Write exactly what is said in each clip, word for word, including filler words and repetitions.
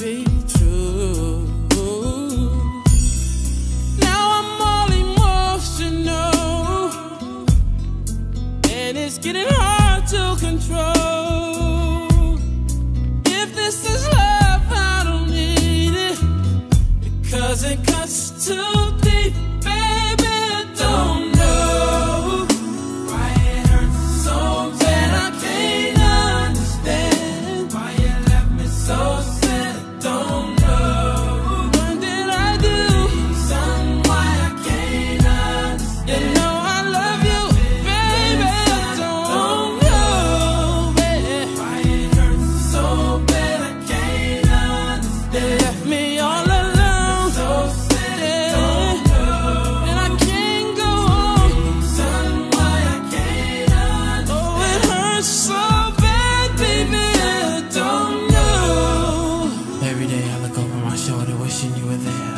be true. Now I'm all emotional, and it's getting hard to control. If this is love, I don't need it, because it cuts too deep, baby. I don't know why it hurts so bad. I can't understand why you left me so sad. I don't know what did I do, son, why I can't understand. You know I love you, baby. I don't know, baby, why it hurts so bad. I can't understand. You left me all alone, so sad. Don't know, and I can't go on, son, why I can't understand. Oh, it hurts so bad, baby. I don't know. Every day I look over my shoulder, wishing you were there.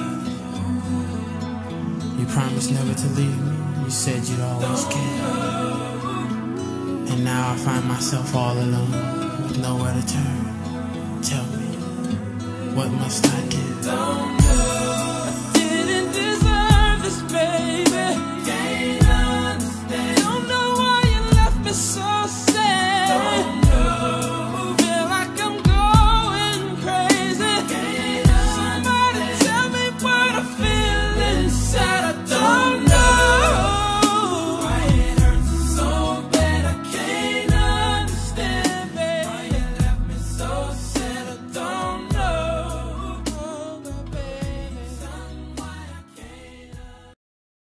You promised never to leave me. You said you'd always care. And now I find myself all alone, with nowhere to turn. Tell me, what must I give?